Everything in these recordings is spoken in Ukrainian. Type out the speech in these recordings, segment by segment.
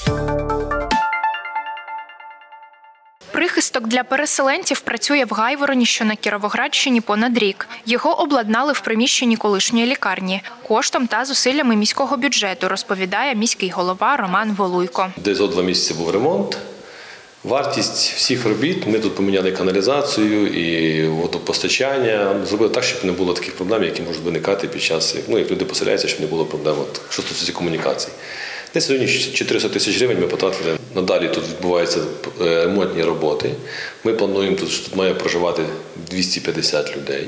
Прихисток для переселенців працює в Гайвороні, що на Кіровоградщині, понад рік. Його обладнали в приміщенні колишньої лікарні. Коштом та зусиллями міського бюджету, розповідає міський голова Роман Волуйко. Десь за 2 місяці був ремонт. Вартість всіх робіт, ми тут поміняли каналізацію і водопостачання, зробили так, щоб не було таких проблем, які можуть виникати під час, як люди поселяються, щоб не було проблем, що стосується комунікацій. Десь сьогодні 400 тисяч гривень ми потратили. Надалі тут відбуваються ремонтні роботи. Ми плануємо, що тут має проживати 250 людей.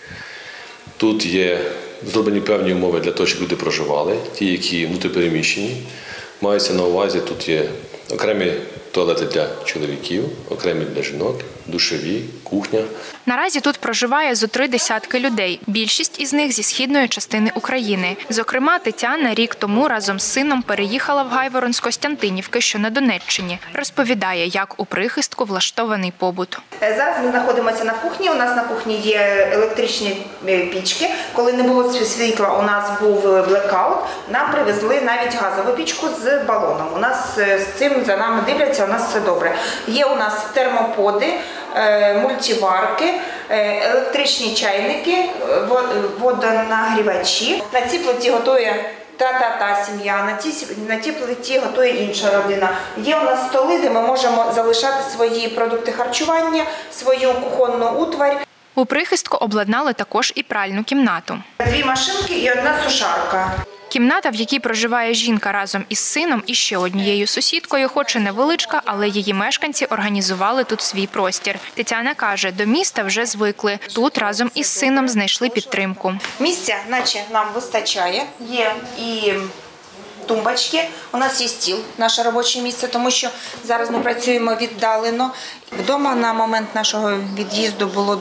Тут є зроблені певні умови для того, щоб люди проживали, ті, які внутріпереміщені. Мається на увазі, тут є окремі туалети для чоловіків, окремі для жінок, душові, кухня. Наразі тут проживає зо 3 десятки людей. Більшість із них зі східної частини України. Зокрема, Тетяна рік тому разом з сином переїхала в Гайворон з Костянтинівки, що на Донеччині. Розповідає, як у прихистку влаштований побут. Зараз ми знаходимося на кухні. У нас на кухні є електричні пічки. Коли не було світла, у нас був блекаут. Нам привезли навіть газову пічку з балоном. У нас з цим за нами дивляться, у нас все добре. Є у нас термоподи, мультиварки, електричні чайники, водонагрівачі. На цій плиті готує та сім'я, на тій плиті готує інша родина. Є у нас столи, де ми можемо залишати свої продукти харчування, свою кухонну утварь. У прихистку обладнали також і пральну кімнату. 2 машинки і 1 сушарка. Кімната, в якій проживає жінка разом із сином і ще однією сусідкою, хоч і невеличка, але її мешканці організували тут свій простір. Тетяна каже, до міста вже звикли. Тут разом із сином знайшли підтримку. Місця, наче нам вистачає, є і тумбочки, у нас є стіл, наше робоче місце, тому що зараз ми працюємо віддалено. Вдома на момент нашого від'їзду було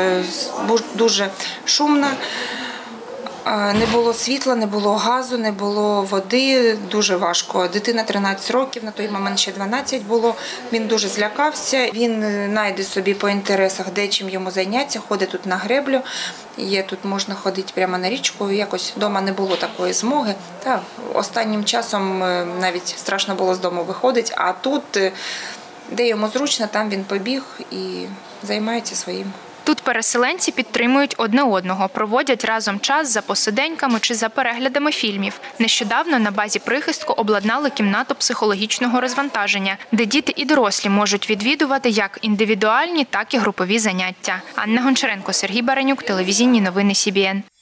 дуже шумно. Не було світла, не було газу, не було води, дуже важко. Дитина 13 років, на той момент ще 12 було, він дуже злякався. Він знайде собі по інтересах, де чим йому зайнятися, ходить тут на греблю, тут можна ходити прямо на річку, якось вдома не було такої змоги. Та останнім часом навіть страшно було з дому виходити, а тут, де йому зручно, там він побіг і займається своїм. Тут переселенці підтримують одне одного, проводять разом час за посиденьками чи за переглядами фільмів. Нещодавно на базі прихистку обладнали кімнату психологічного розвантаження, де діти і дорослі можуть відвідувати як індивідуальні, так і групові заняття. Анна Гончаренко, Сергій Баранюк, телевізійні новини СІБІН.